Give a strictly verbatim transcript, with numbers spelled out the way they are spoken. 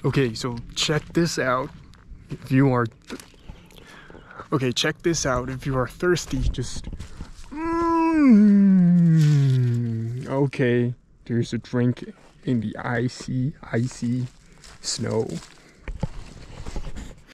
Okay, so check this out. If you are... Th okay, check this out. If you are thirsty, just... Mm, okay, there's a drink in the icy, icy snow.